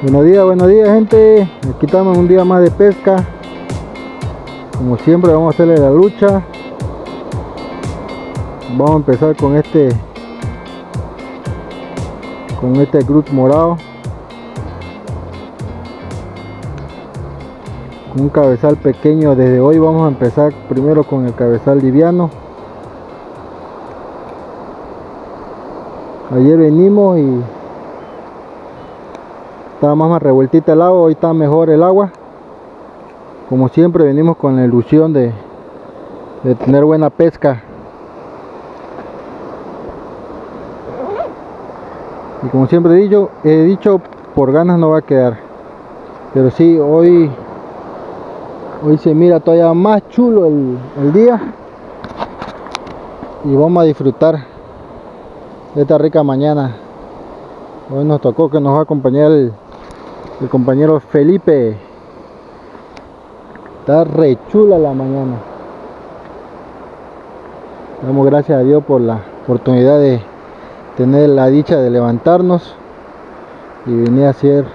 Buenos días gente, aquí estamos en un día más de pesca. Como siempre vamos a hacerle la lucha. Vamos a empezar con este cruz morado, con un cabezal pequeño. Desde hoy vamos a empezar primero con el cabezal liviano. Ayer venimos y estaba más revueltita el agua, hoy está mejor el agua. Como siempre venimos con la ilusión de tener buena pesca. Y como siempre he dicho, por ganas no va a quedar. Pero sí, hoy se mira todavía más chulo el día. Y vamos a disfrutar de esta rica mañana. Hoy nos tocó que nos va a acompañar el compañero Felipe. Está re chula la mañana. Damos gracias a Dios por la oportunidad de tener la dicha de levantarnos y venir a hacer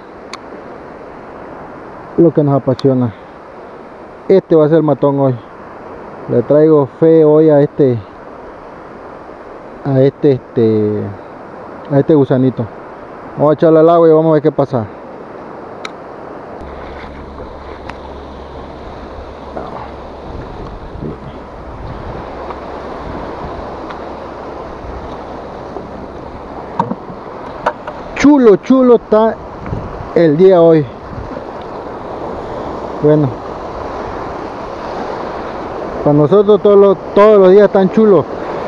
lo que nos apasiona. Este va a ser el matón hoy. Le traigo fe hoy a este gusanito. Vamos a echarle al agua y vamos a ver qué pasa. Chulo está el día hoy. Bueno, para nosotros todos los días están chulos.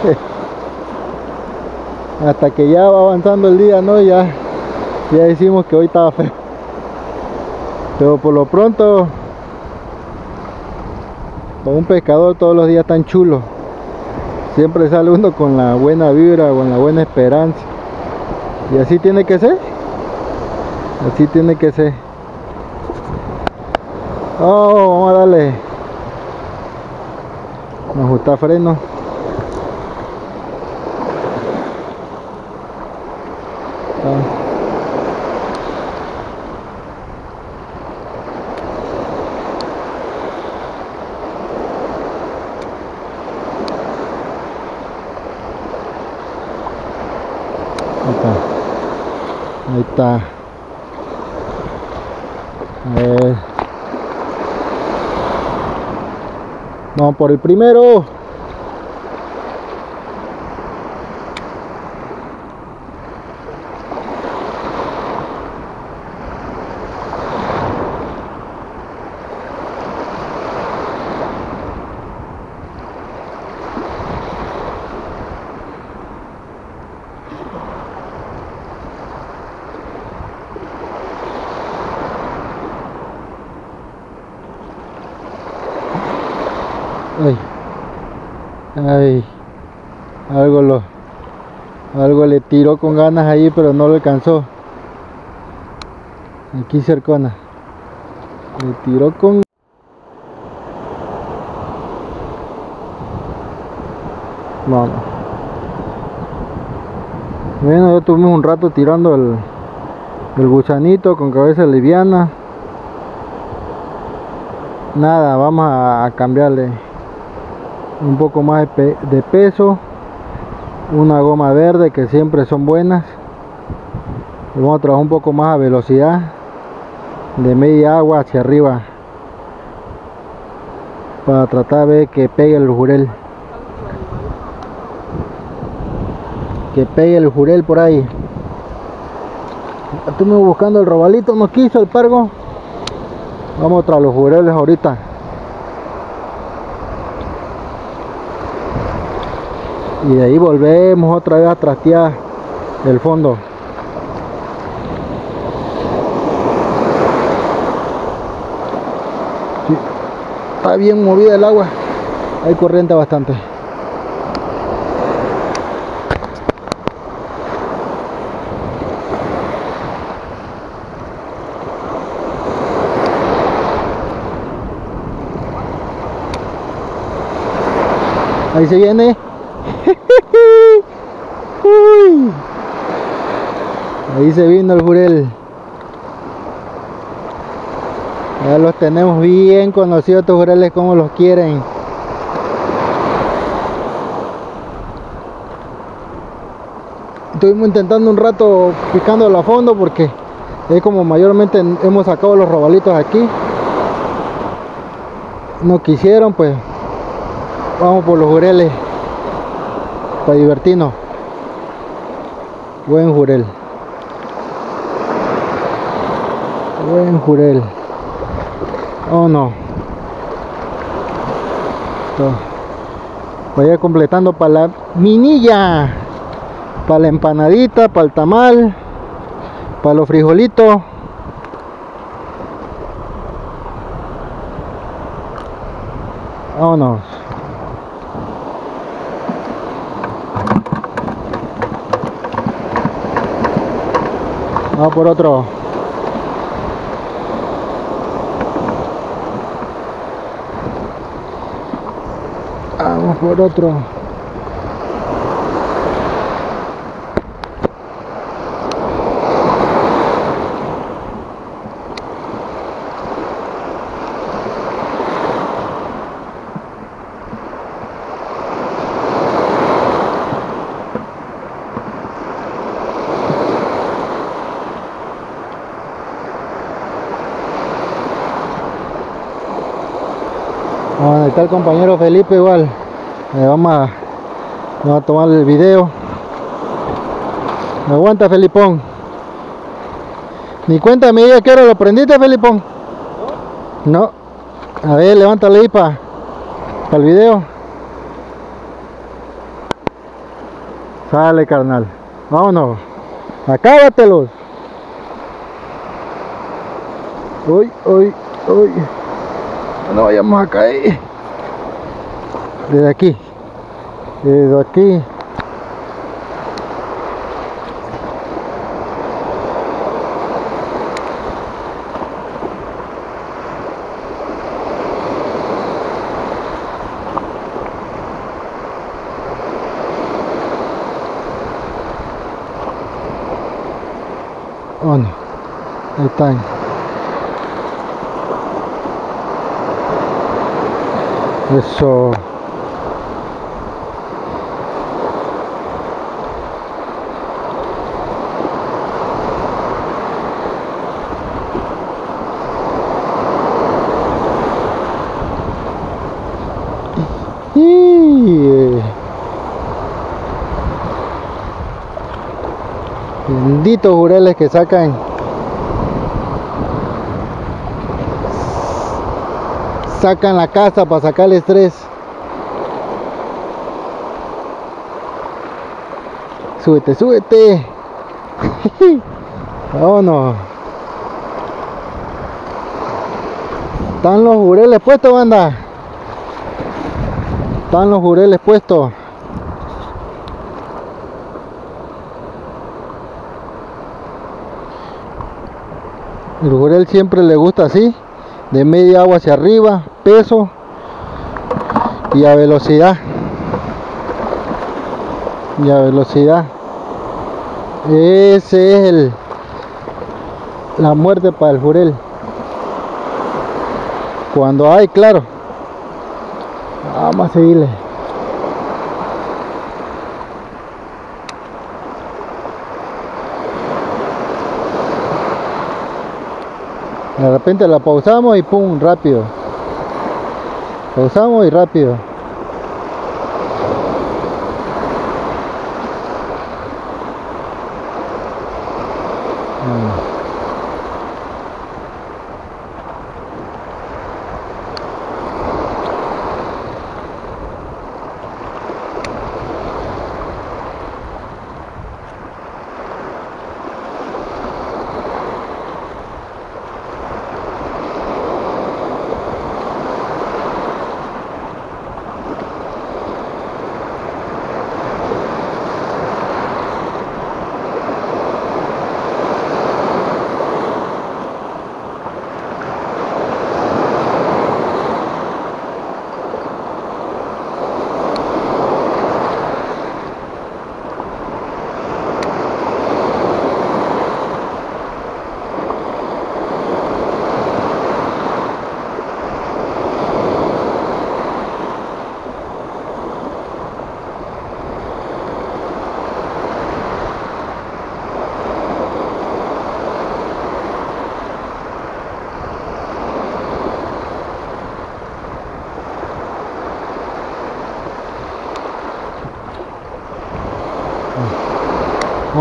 Hasta que ya va avanzando el día, ¿no? Ya decimos que hoy estaba feo. Pero por lo pronto, para un pescador todos los días están chulos. Siempre sale uno con la buena vibra, con la buena esperanza. Y así tiene que ser. Así tiene que ser. Oh, vamos a darle. Vamos a ajustar freno. Ahí está. A ver. Vamos por el primero. Ay, algo le tiró con ganas ahí, pero no lo alcanzó. Aquí cercona. Le tiró con... Vamos. Bueno, ya tuvimos un rato tirando el gusanito con cabeza liviana. Nada, vamos a cambiarle un poco más de peso, una goma verde que siempre son buenas, y vamos a trabajar un poco más a velocidad, de media agua hacia arriba, para tratar de ver que pegue el jurel, por ahí. Estuve buscando el robalito, no quiso el pargo. Vamos tras los jureles ahorita. Y de ahí volvemos otra vez a trastear el fondo. Sí, está bien movida el agua, hay corriente bastante. Ahí se viene. Uy. Ahí se vino el jurel. Ya los tenemos bien conocidos estos jureles, como los quieren. Estuvimos intentando un rato picándolo a fondo porque es como mayormente hemos sacado los robalitos aquí. No quisieron, pues vamos por los jureles para divertirnos. Buen jurel. Buen jurel. Oh no. Vaya completando para la minilla, para la empanadita, para el tamal, para los frijolitos. Vámonos. Vamos por otro. Vamos por otro. Bueno, ahí está el compañero Felipe igual. Vamos a tomar el video. Me aguanta, Felipón. Ni cuéntame ya que ahora lo prendiste, Felipón. No. A ver, levántale ahí para el video. Sale, carnal. Vámonos. Acábatelos. Uy, uy, uy. No vayamos a caer. Desde aquí. Desde aquí. Oh no. Ahí están. Eso. Benditos jureles que sacan la casa para sacar el estrés. Súbete, súbete. Vámonos. Están los jureles puestos, banda. Están los jureles puestos. El jurel siempre le gusta así, de media agua hacia arriba, peso y a velocidad. Ese es la muerte para el jurel. Cuando hay, claro. Vamos a seguirle. De repente la pausamos y pum, rápido. Pausamos y rápido.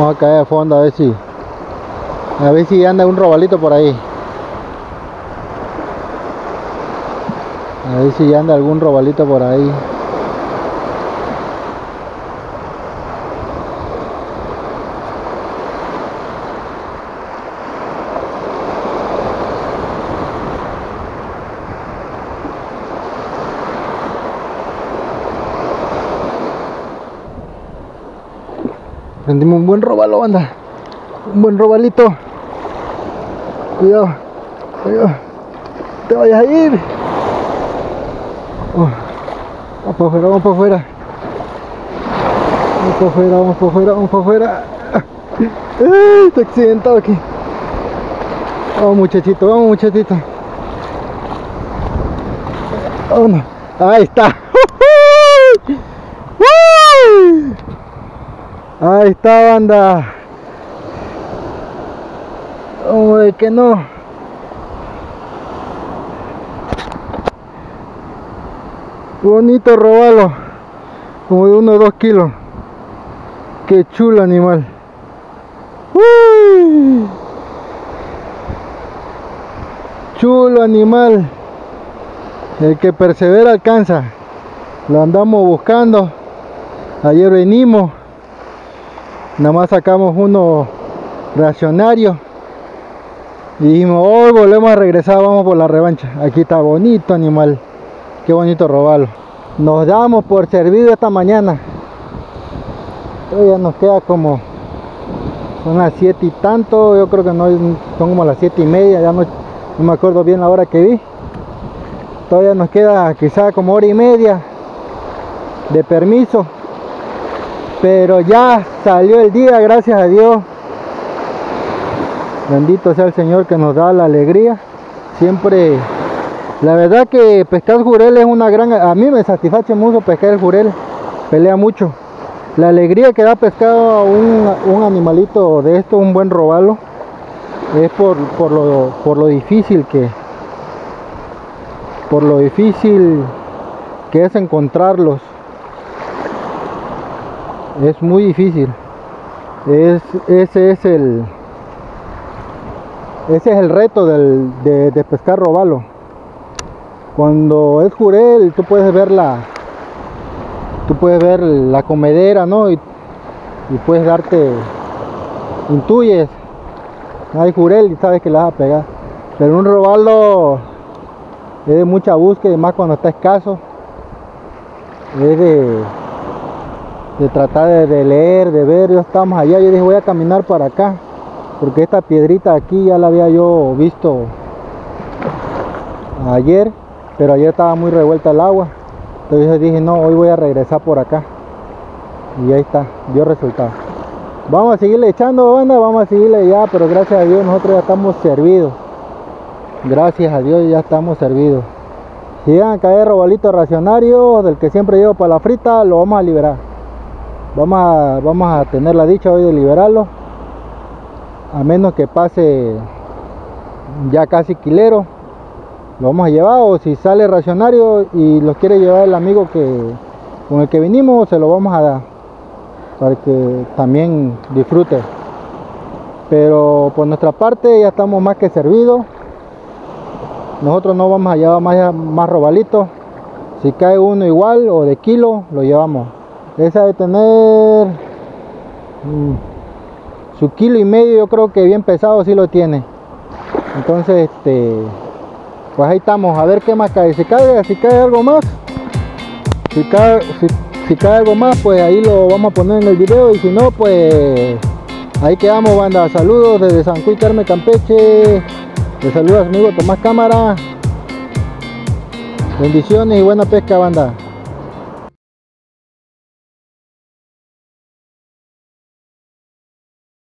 Vamos a caer a fondo a ver si anda un robalito por ahí. A ver si anda algún robalito por ahí. Prendimos un buen robalo, banda. Un buen robalito. Cuidado. Cuidado. Te vayas a ir. Vamos para afuera, vamos para afuera. Vamos para afuera, vamos para afuera, vamos para afuera. Está accidentado aquí. Vamos muchachito, vamos muchachito. Vámonos. Ahí está. Ahí está, banda. Hombre, que no. Bonito robalo. Como de 1 o 2 kilos. Qué chulo animal. ¡Uy! Chulo animal. El que persevera alcanza. Lo andamos buscando. Ayer venimos. Nada más sacamos uno reaccionario. Y dijimos, hoy volvemos a regresar, vamos por la revancha. Aquí está bonito animal. Qué bonito robalo. Nos damos por servido esta mañana. Todavía nos queda como... Son las 7 y tanto. Yo creo que no son como las 7 y media. Ya no me acuerdo bien la hora que vi. Todavía nos queda quizá como hora y media de permiso. Pero ya salió el día, gracias a Dios. Bendito sea el Señor que nos da la alegría. Siempre, la verdad que pescar jurel es una gran... A mí me satisface mucho pescar el jurel. Pelea mucho. La alegría que da pescar a un animalito de esto, un buen robalo, es por lo difícil que... Por lo difícil que es encontrarlos. Es muy difícil. Ese es el reto de pescar robalo. Cuando es jurel, tú puedes ver la comedera, ¿no? Y puedes intuyes, hay jurel y sabes que la vas a pegar. Pero un robalo es de mucha búsqueda, y más cuando está escaso. Es de tratar de leer, de ver. Yo estamos allá, yo dije voy a caminar para acá, porque esta piedrita aquí ya la había yo visto ayer, pero ayer estaba muy revuelta el agua. Entonces dije no, hoy voy a regresar por acá. Y ahí está, dio resultado. Vamos a seguirle echando, banda, vamos a seguirle ya, pero gracias a Dios nosotros ya estamos servidos. Gracias a Dios ya estamos servidos. Si llegan a caer robalitos racionarios, del que siempre llevo para la frita, lo vamos a liberar. Vamos a tener la dicha hoy de liberarlo, a menos que pase ya casi kilero, lo vamos a llevar. O si sale racionario y los quiere llevar el amigo con el que vinimos, se lo vamos a dar para que también disfrute. Pero por nuestra parte ya estamos más que servidos. Nosotros no vamos a llevar más robalitos. Si cae uno igual o de kilo, lo llevamos. Esa de tener su 1,5 kilos, yo creo que bien pesado sí lo tiene. Entonces pues ahí estamos, a ver qué más cae. Si cae algo más, si cae algo más, pues ahí lo vamos a poner en el video. Y si no, pues ahí quedamos, banda. Saludos desde San Juan Carmen, Campeche. Les saluda a su amigo Tomás Cámara. Bendiciones y buena pesca, banda.